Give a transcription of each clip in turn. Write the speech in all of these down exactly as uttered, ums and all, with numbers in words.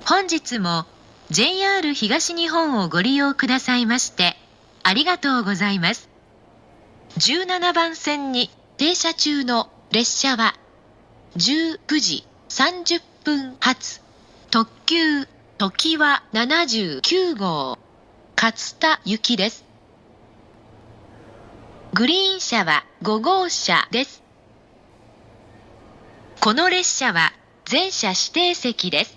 本日も ジェイアール 東日本をご利用くださいましてありがとうございます。じゅうななばん線に停車中の列車はじゅうくじさんじゅっぷん発特急ときわななじゅうきゅう号勝田行きです。グリーン車はご号車です。この列車は全車指定席です。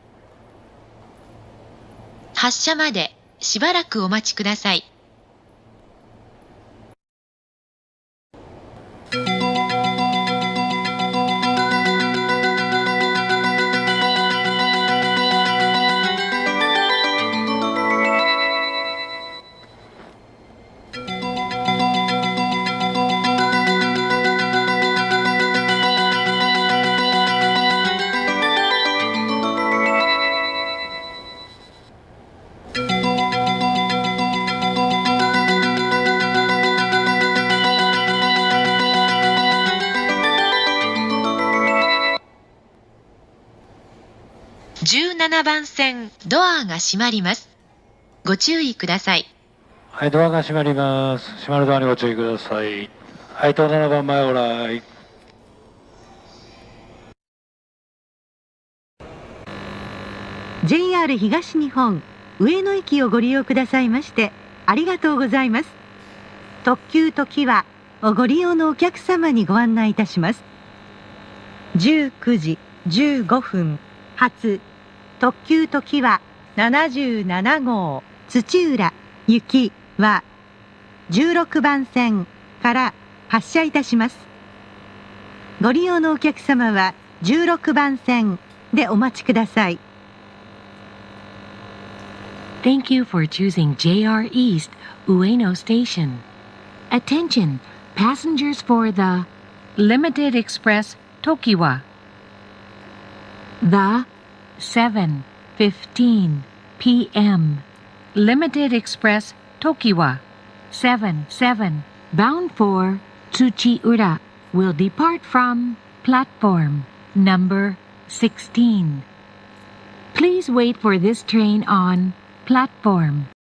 発車までしばらくお待ちください。じゅうななばん線ドアが閉まります。ご注意ください。 はい、ドアが閉まります。閉まるドアにご注意ください。はい、とななばん前お来。 ジェイアール 東日本上野駅をご利用くださいましてありがとうございます。特急ときわをご利用のお客様にご案内いたします。じゅうくじじゅうごふん発特急ときわななじゅうなな号土浦行きはじゅうろくばん線から発車いたします。ご利用のお客様はじゅうろくばん線でお待ちください。 Thank you for choosing J R East Ueno Station. Attention, passengers for the Limited Express Tokiwa. The seven fifteen p m Limited Express Tokiwa seven seven bound for Tsuchiura will depart from platform number sixteen. Please wait for this train on platform